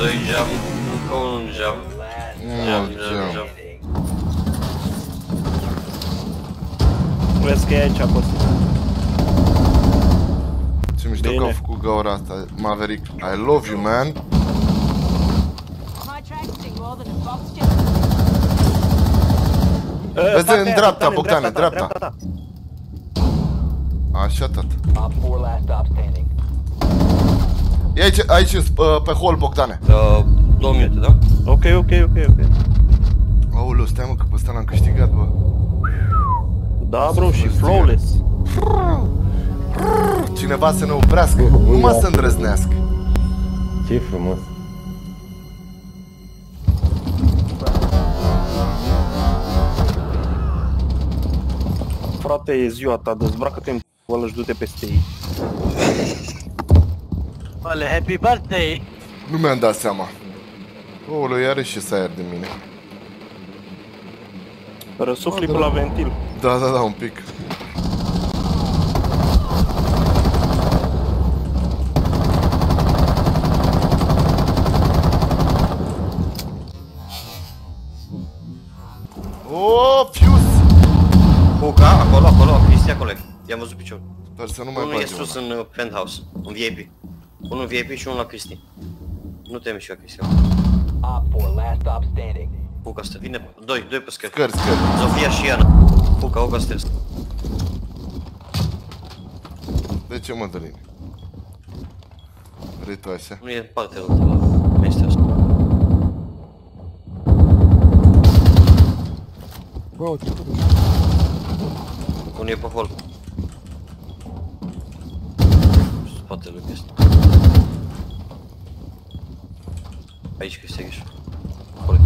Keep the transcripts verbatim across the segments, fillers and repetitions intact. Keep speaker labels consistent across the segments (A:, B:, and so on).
A: doi geam, încă un geam. Geam, geam, geam.
B: Vezi că e aici apăs.
C: Ce mișto că au făcut gaura asta, Maverick. I love you, man. Vezi în dreapta, Bogdane, dreapta. Așa, tată. E aici, aici, pe hol, Bogdane.
A: Două minute, da?
B: Ok, ok, ok, ok.
C: Aoleu, stai mă, că pe ăsta l-am câștigat, bă.
B: Da, bro, și flawless.
C: Cineva să ne oprească, numai să îndrăznească.
D: Ce frumos.
B: Frate, e ziua ta, dezbracă-te în p***ălă și du-te peste ei.
E: Ole, happy birthday!
C: Nu mi-am dat seama. Aoleu, iară și să aer de mine.
B: Răsufli pe la ventil.
C: Da, da, da, un pic. Oh, Fuse!
A: Huca, acolo, acolo, Cristi, acolo. I-am văzut piciorul.
C: Sper să nu mai
A: unul e
C: bage
A: sus
C: una.
A: în penthouse, în V I P. Unul în V I P și unul la Cristi. Nu te mișca, Cristi. Huca stă, vine, doi, doi pe scări.
C: Scări, scări.
A: Zofia și Iana. Huca, Huca stă.
C: De ce, mă, Dăline? Vrei tu așa?
A: Nu e în partea altă la meștea asta.
F: Bă, o trecut.
A: Unul e pe hol. Spatele lui ăsta. Aici Cristi, aici. Acolo.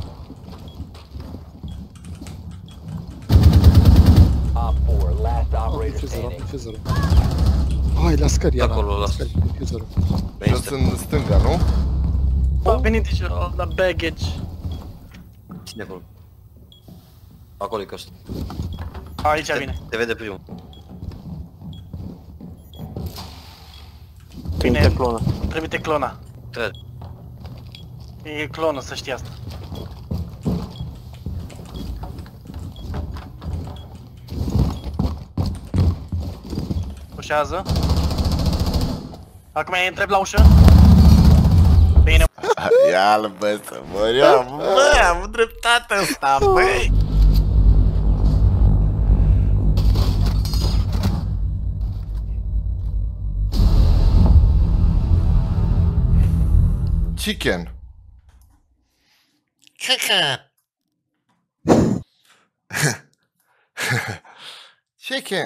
F: Hai, la scări, Iana.
A: Acolo, la
F: scări. Diffuserul.
C: Jos în stânga, nu?
E: A venit deja la baggage.
A: Cine acolo? Acolo e Costa.
E: Aici vine.
A: Te vede primul.
B: Trimite clona.
E: Trimite clona.
A: Trage.
E: E clonul, să știi asta. Ușează. Acum îi întreb la ușă. Bine.
C: Ia-l, bă, să mor eu. Bă, am dreptate ăsta, băi. Chicken. Chicken. Chicken.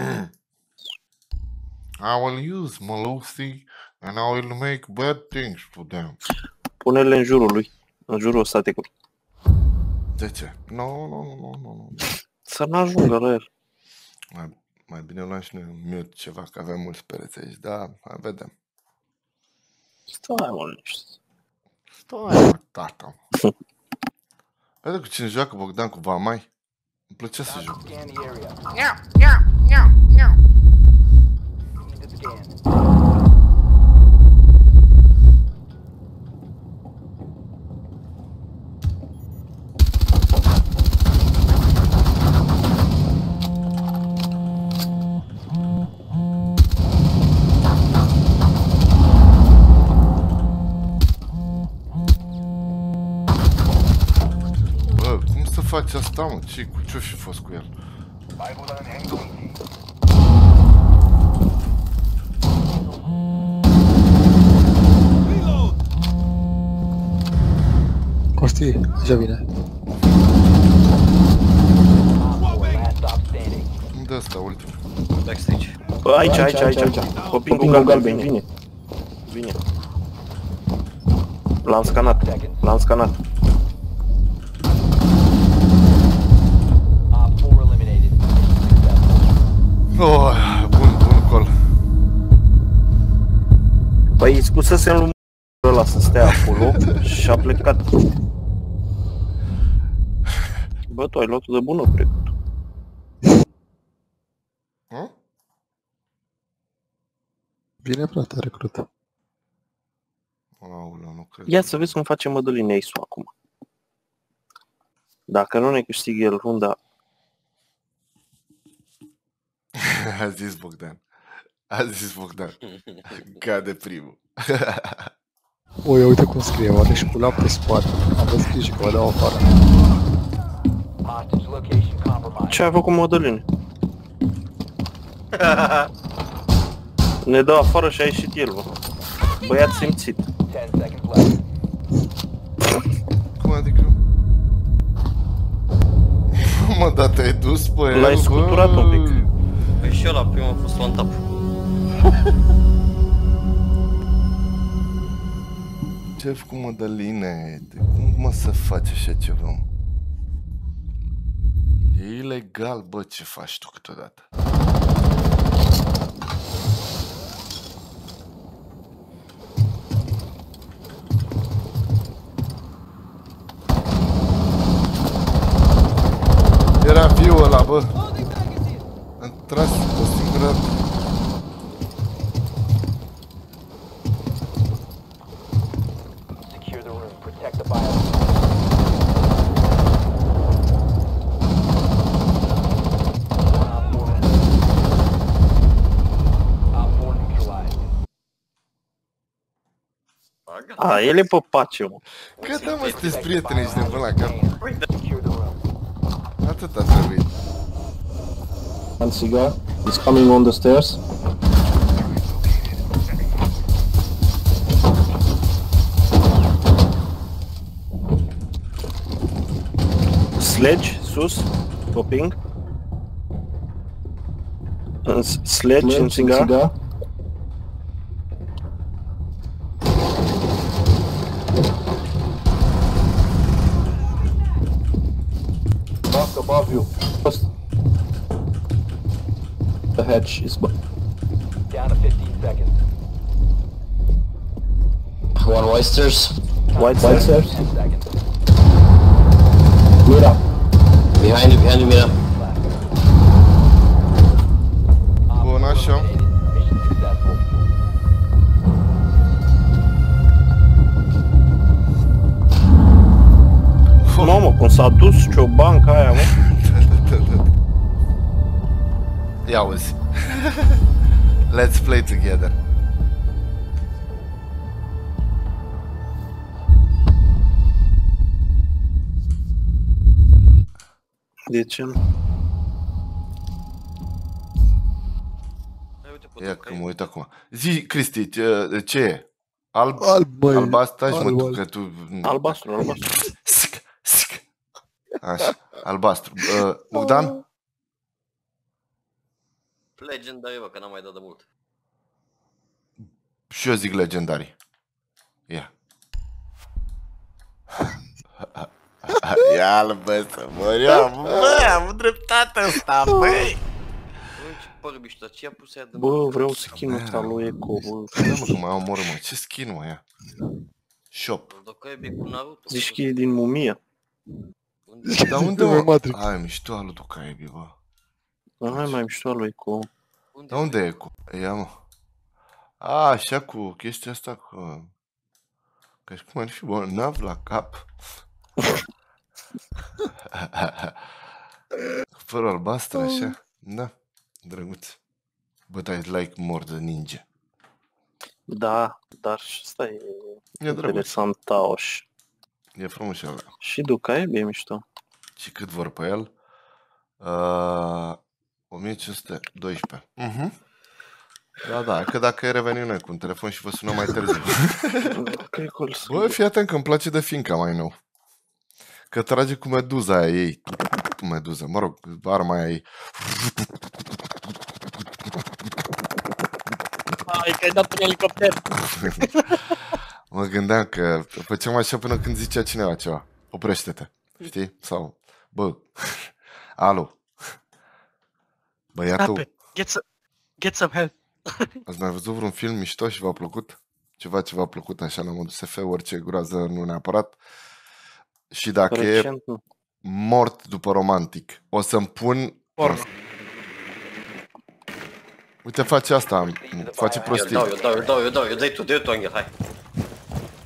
C: I will use Melusi and I will make bad things for them.
B: Pune-le în jurul lui, în jurul staticului.
C: De ce? Nu, nu, nu, nu, nu.
B: Să n-ajungă la el.
C: Mai, mai bine luăm și noi un mute ceva, că avem mulți pereți aici. Da, mai vedem.
B: Stai, mă, niște.
C: Stai, mă, tata. Vede cu cine joacă Bogdan cu Vamai? Îmi plăcea să joc. Bă, cum să faci asta, mă? Ce, cu ce-o fi fost cu el?
F: Costi, deja vine.
C: Unde ăsta, ultim?
A: Backstage.
B: Bă, aici, aici, aici, aici. Copingul galben, vine. Vine. L-am scanat, l-am scanat.
C: Oh, bun, bun col.
B: Păi, scusese-mi lui ăla să stea acolo și a plecat. Bă, tu ai luat-o de bună, cred.
C: Hm?
F: Bine, frate, recrută.
C: Aoleu, nu cred.
B: Ia să vezi cum face Mădălin Ace-ul acum. Dacă nu ne câștigă el runda...
C: A zis Bogdan. A zis Bogdan. Cade primul.
F: Ui, uite cum scrie, o are și cu lapte spate. Am văzut scrie și că o dau afară.
B: Ce a făcut Mădălin? Ne dă afară și a ieșit el, bă. Băiat simțit.
C: Cum adică? Mă, dar te-ai dus pe el,
B: L-ai scuturat un pic.
A: Păi și ăla prima a fost one tap.
C: Ce ai făcut, Mădăline? De cum mă să faci așa ceva? Mă? E ilegal, bă, ce faci tu câteodată? Era viu ăla, bă. Am tras o singură dată.
G: Secure the room. Protect the bio. Op four neutralized.
B: A, el e pe pace, mă.
C: Că da, mă, sunteți prieteni, ești nebun la cap.
G: Secure the room.
C: Atât a trebuit.
D: One cigar is coming on the stairs.
B: Sledge, sus, coping. În s- Sledge, în țigar.
D: Back above you. First. The hatch is bu-
G: Down to fifteen seconds.
D: one oysters.
B: White
D: White
B: stairs.
D: stairs.
G: ten seconds.
D: Mira. Behind you, behind you, Mira.
G: Op
C: Bun,
G: four
C: așa.
G: eliminated. Mission successful.
B: Mamă, cum s-a dus ciobanca aia, mă.
C: Ia uzi. Let's play together.
B: De ce nu?
A: Hai, uite,
C: Ia
A: pot
C: că mă uit acum. Zi, Cristi, ce, ce e? Alb?
F: Alb, băi.
C: Albastru? Stai și mă
F: Alb,
C: duc,
F: alb.
C: că tu...
B: Albastru, albastru.
C: Sc, sc. Așa, albastru. Uh, Bogdan?
A: Legendary, bă, că n-am mai dat de mult.
C: Și eu zic legendarii. Ia. Ia-l, bă, să mor eu. Bă, am dreptate ăsta, băi.
A: Băi, ce pără mișto, ce a pus aia de
B: Bă, vreau skin-ul ăsta lui Eco, bă.
C: Da, mă, că mă omoră, mă. Ce skin, mă, ia? Shop.
A: Dacă e cu Naruto.
B: Zici că e din Mumia.
C: Dar unde,
F: Mai
C: mă?
F: Matrix.
C: Hai, mișto alu Ducaebi, bă.
B: Dar hai mai mișto al lui Eco.
C: Dar unde e cu? Ia, mă. A, așa cu chestia asta cu... Că și cum ar fi bolnav la cap. Cu părul albastru, așa. Da, drăguț. But I like more the ninja.
B: Da, dar și ăsta e
C: E drăguț.
B: interesant, taoș.
C: E frumos ăla.
B: Și Ducaebi e mișto.
C: Și cât vor pe el? Uh, o mie cinci sute doisprezece. Uh-huh. Da, da, că dacă e revenit noi cu un telefon și vă sunăm mai târziu.
B: Ok, cool.
C: Bă, fii atent că îmi place de Finca mai nou. Că trage cu meduza aia ei. Cu meduză, mă rog, arma aia ei.
E: Ai, că ai dat un elicopter.
C: Mă gândeam că făceam așa până când zicea cineva ceva. Oprește-te, știi? Sau, bă, alo, băiatul,
E: Ape, get some, get some help.
C: ați mai văzut vreun film mișto și v-a plăcut? Ceva ce v-a plăcut așa la modul S F, orice groază, nu neapărat. Și dacă e
B: Recent, nu.
C: mort după romantic, o să-mi pun...
E: Porno.
C: Uite, face asta, face
A: Eu
C: prostii.
A: dau, eu dau, eu dau, eu dau, eu dai tu, dai tu, Angel, hai.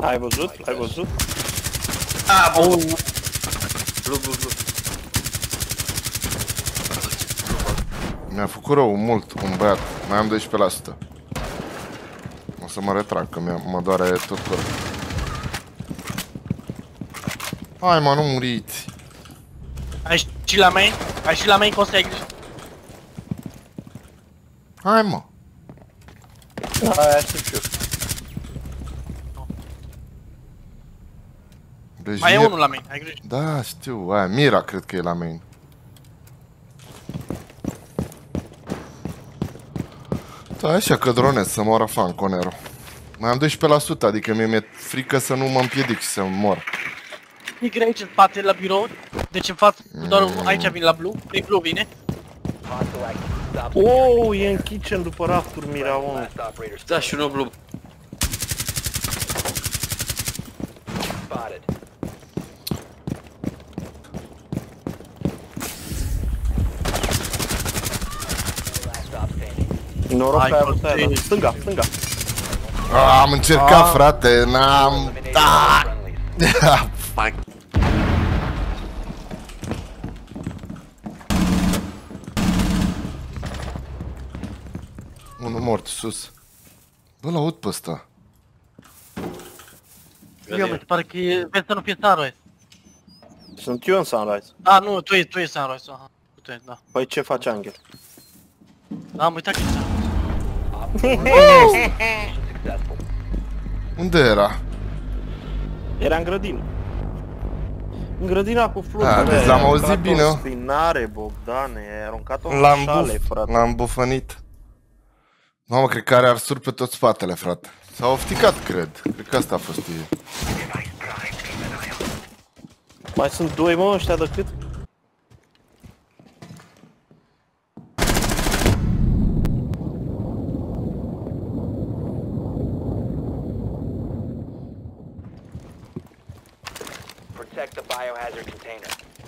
B: Ai văzut? Ai văzut?
A: Ah, bun. Blu, blu, blu.
C: Mi-a făcut rău mult un băiat. Mai am doisprezece la sută. O să mă retrag, că mă doare tot corpul. Hai mă, nu muriți.
E: Ai și la main? Ai și la main, Costa, ai grijă.
C: Hai mă.
B: Aia aștept și eu.
C: Deci
E: Mai e
C: Mir-
E: unul la main, ai grijă.
C: Da, știu, aia, Mira cred că e la main. Da, așa că dronez să moară fan Conero. Mai am doisprezece la sută, adică mie mi-e frică să nu mă împiedic și să mor.
E: Nigger aici în spate la birou. Deci în față, doar aici vin la blue. Prin blue vine.
G: Hostile active. Stop
B: Oh, e în kitchen după rafturi, mira, mă.
G: last operator
A: Da, și unul blu.
G: spotted. Last stop standing.
B: Noroc
E: Hai,
B: că ai avut
E: frate.
B: aia, da. Stânga, stânga.
C: Ah, am încercat, frate, n-am...
G: Eliminated
C: Da!
G: friendlies.
C: Fuck. Unul mort sus. Bă, l-aud pe ăsta.
E: Eu mă, pare că e... Vezi să nu fie Sunrise.
B: Sunt eu în Sunrise.
E: A, nu, tu e, tu e Sunrise, aha. Tu e, da.
B: Păi ce face Angel?
E: Da, am uitat că e Sunrise.
G: Successful.
C: Unde era?
B: Era în grădină. În grădina cu
C: A,
B: flutele.
C: deci l-am auzit bine.
B: Spinare, Bogdane, ai aruncat-o în
C: L-am
B: șale,
C: buf,
B: frate.
C: l-am bufănit. Mamă, cred că are arsuri pe tot spatele, frate. S-a ofticat, cred. Cred că asta a fost ei.
B: Mai sunt doi, mă, ăștia de cât?
G: Protect the biohazard container.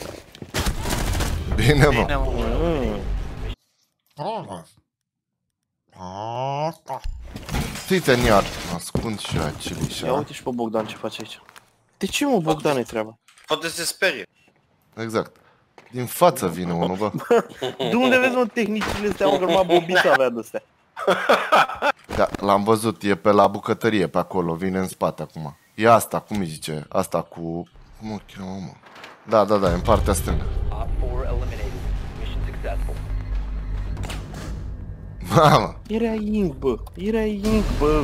C: Bine, mă.
E: Bine, mă.
B: Mm.
C: Ții-te în iad. Ascund și acele
B: Ia
C: și
B: uite și pe Bogdan ce face aici. De ce, mă, Bogdan, e treaba?
A: Poate se sperie.
C: Exact. Din față vine unul, bă.
B: De unde vezi, mă, tehnicile astea, mă, că numai Bobita avea de-astea.
C: Da, l-am văzut, e pe la bucătărie, pe acolo, vine în spate acum. E asta, cum îi zice? Asta cu... Cum o cheamă, mă? Da, da, da, e în partea stângă.
G: Op four eliminated. Mission successful.
C: Mamă!
B: Era ink, bă, era ink, bă.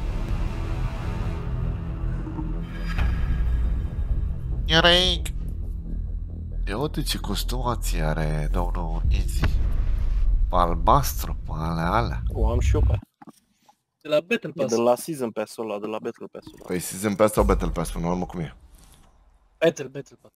C: Era aici! Ia uite ce costumație are domnul Easy. Pe albastru, pe alea, alea.
B: O am și eu pe aia.
E: De la Battle
B: E
E: Pass.
B: de la Season Pass-ul ăla, de la Battle Pass-ul ăla.
C: Păi Season Pass sau Battle Pass, până la urmă cum e?
E: Battle, Battle Pass.